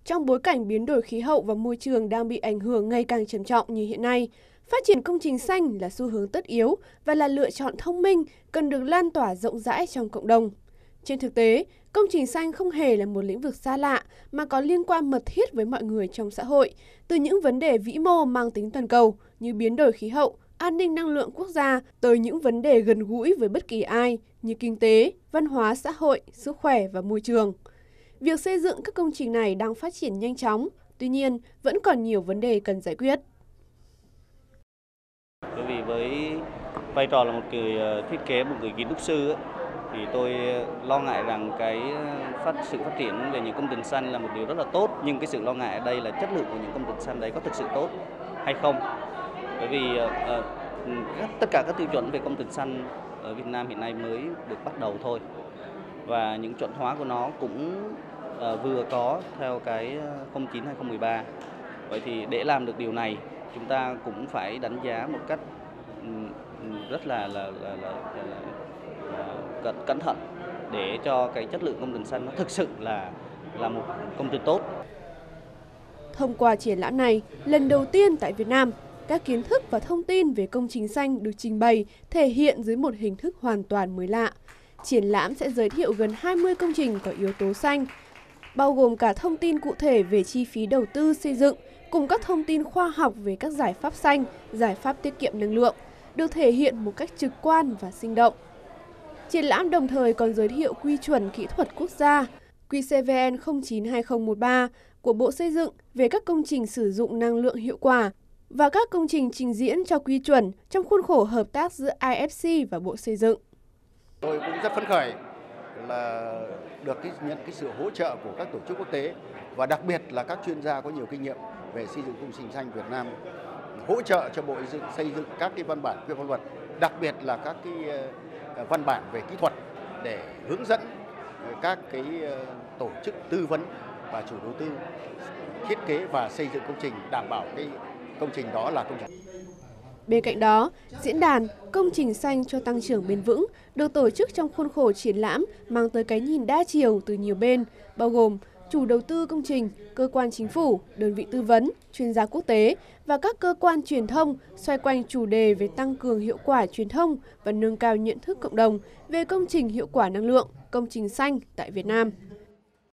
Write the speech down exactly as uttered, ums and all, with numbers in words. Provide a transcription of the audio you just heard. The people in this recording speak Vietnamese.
Trong bối cảnh biến đổi khí hậu và môi trường đang bị ảnh hưởng ngày càng trầm trọng như hiện nay, phát triển công trình xanh là xu hướng tất yếu và là lựa chọn thông minh cần được lan tỏa rộng rãi trong cộng đồng. Trên thực tế, công trình xanh không hề là một lĩnh vực xa lạ mà có liên quan mật thiết với mọi người trong xã hội, từ những vấn đề vĩ mô mang tính toàn cầu như biến đổi khí hậu, an ninh năng lượng quốc gia tới những vấn đề gần gũi với bất kỳ ai như kinh tế, văn hóa xã hội, sức khỏe và môi trường. Việc xây dựng các công trình này đang phát triển nhanh chóng, tuy nhiên vẫn còn nhiều vấn đề cần giải quyết. Bởi vì với vai trò là một người thiết kế, một người kiến trúc sư ấy, thì tôi lo ngại rằng cái phát sự phát triển về những công trình xanh là một điều rất là tốt, nhưng cái sự lo ngại ở đây là chất lượng của những công trình xanh đấy có thực sự tốt hay không. Bởi vì uh, tất cả các tiêu chuẩn về công trình xanh ở Việt Nam hiện nay mới được bắt đầu thôi, và những chuẩn hóa của nó cũng uh, vừa có theo cái không chín hai không một ba. Vậy thì để làm được điều này, chúng ta cũng phải đánh giá một cách rất là là, là, là, là, là cẩn, cẩn thận để cho cái chất lượng công trình xanh nó thực sự là là một công trình tốt. Thông qua triển lãm này, lần đầu tiên tại Việt Nam, các kiến thức và thông tin về công trình xanh được trình bày thể hiện dưới một hình thức hoàn toàn mới lạ. Triển lãm sẽ giới thiệu gần hai mươi công trình có yếu tố xanh, bao gồm cả thông tin cụ thể về chi phí đầu tư xây dựng, cùng các thông tin khoa học về các giải pháp xanh, giải pháp tiết kiệm năng lượng, được thể hiện một cách trực quan và sinh động. Triển lãm đồng thời còn giới thiệu quy chuẩn kỹ thuật quốc gia Q C V N không chín hai không một ba của Bộ Xây dựng về các công trình sử dụng năng lượng hiệu quả và các công trình trình diễn cho quy chuẩn trong khuôn khổ hợp tác giữa I F C và Bộ Xây dựng. Tôi cũng rất phấn khởi là được cái, nhận cái sự hỗ trợ của các tổ chức quốc tế và đặc biệt là các chuyên gia có nhiều kinh nghiệm về xây dựng công trình xanh Việt Nam hỗ trợ cho Bộ Xây dựng xây dựng các cái văn bản quy phạm pháp luật, đặc biệt là các cái văn bản về kỹ thuật để hướng dẫn các cái tổ chức tư vấn và chủ đầu tư thiết kế và xây dựng công trình, đảm bảo cái công trình đó là công trình. Bên cạnh đó, diễn đàn Công trình xanh cho tăng trưởng bền vững được tổ chức trong khuôn khổ triển lãm mang tới cái nhìn đa chiều từ nhiều bên, bao gồm chủ đầu tư công trình, cơ quan chính phủ, đơn vị tư vấn, chuyên gia quốc tế và các cơ quan truyền thông xoay quanh chủ đề về tăng cường hiệu quả truyền thông và nâng cao nhận thức cộng đồng về công trình hiệu quả năng lượng, công trình xanh tại Việt Nam.